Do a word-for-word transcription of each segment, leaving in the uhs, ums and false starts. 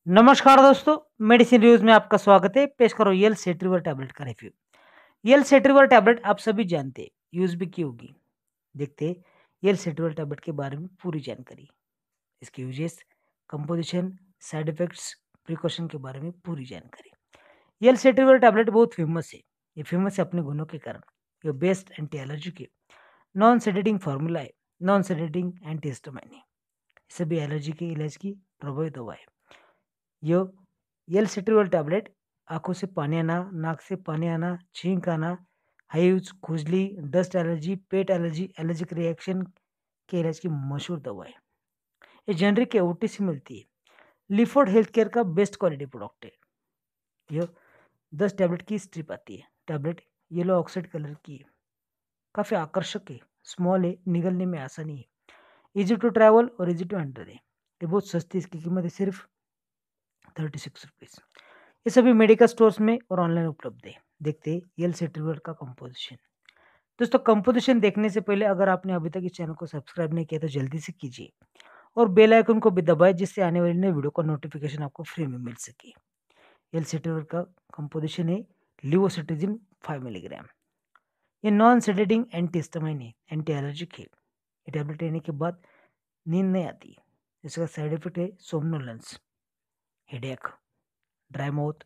नमस्कार दोस्तों, medicine reviews में आपका स्वागत है। पेश करो यल सेट्रिवर टैबलेट का रिव्यू। यल सेट्रिवर टैबलेट आप सभी जानते हैं, यूज भी की होगी। देखते हैं यल सेट्रिवर टैबलेट के बारे में पूरी जानकारी, इसके uses, composition, side effects, precaution के बारे में पूरी जानकारी। यल सेट्रिवर टैबलेट बहुत फेमस है। ये फेमस है अपने गुणों के कारण। ये बेस्ट एंटी एलर्जी के नॉन सेडेटिंग फार्मूला है, नॉन सेडेटिंग एंटी हिस्टामाइन है। सभी एलर्जी के इलाज की प्रभावी दवा है। ये यल सेट्रिवल टैबलेट आंखों से पानी आना, नाक से पानी आना, छींक आना, हाइव्स, खुजली, dust allergy, pet allergy, allergic reaction के इलाज की मशहूर दवा है। ये जेनरिक ओटी से मिलती है। लिफोर्ड हेल्थ केयर का बेस्ट क्वालिटी प्रोडक्ट है। यह दस टैबलेट की स्ट्रिप आती है। टैबलेट येलो ऑक्साइड कलर की है, काफ़ी आकर्षक है, स्मॉल है, निगलने में आसानी है, इजी टू ट्रैवल और इजी टू एंटर है। ये बहुत सस्ती, इसकी कीमत है सिर्फ थर्टी सिक्स रुपीज़। ये सभी मेडिकल स्टोर्स में और ऑनलाइन उपलब्ध है। देखते हैं यल सेट्रिवर का कंपोजिशन। दोस्तों, कंपोजिशन देखने से पहले अगर आपने अभी तक इस चैनल को सब्सक्राइब नहीं किया तो जल्दी से कीजिए और बेल आइकन को भी दबाएं, जिससे आने वाली नई वीडियो का नोटिफिकेशन आपको फ्री में मिल सके। यल सेट्रिवर का कंपोजिशन है लिवोसिट्रिजिन फाइव मिलीग्राम। ये नॉन सेडेटिंग एंटी हिस्टामाइन है, एंटी एलर्जिक है। ये टैबलेट लेने के बाद नींद नहीं आती। इसका साइड इफेक्ट है somnolence, headache, dry mouth,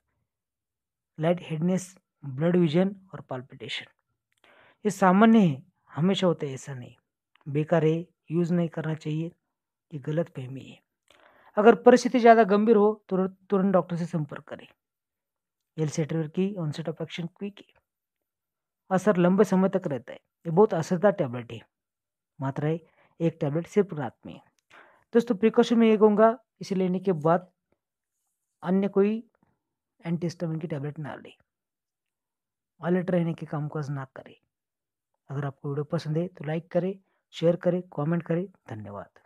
light headness, blood vision और पाल्पिटेशन। ये सामान्य है, हमेशा होता है ऐसा नहीं। बेकार है, यूज़ नहीं करना चाहिए, ये गलत फहमी है। अगर परिस्थिति ज़्यादा गंभीर हो तो तुरंत डॉक्टर से संपर्क करें। यल सेट्रिवर की ऑनसेट ऑफ एक्शन क्विक है, असर लंबे समय तक रहता है। ये बहुत असरदार टैबलेट है। मात्रा एक टैबलेट सिर्फ रात में। दोस्तों, प्रिकॉशन में ये कहूँगा, इसे लेने के बाद अन्य कोई एंटीहिस्टामिन की टैबलेट ना लें। अलर्ट रहने के कामकाज ना करें। अगर आपको वीडियो पसंद है तो लाइक करें, शेयर करें, कमेंट करें। धन्यवाद।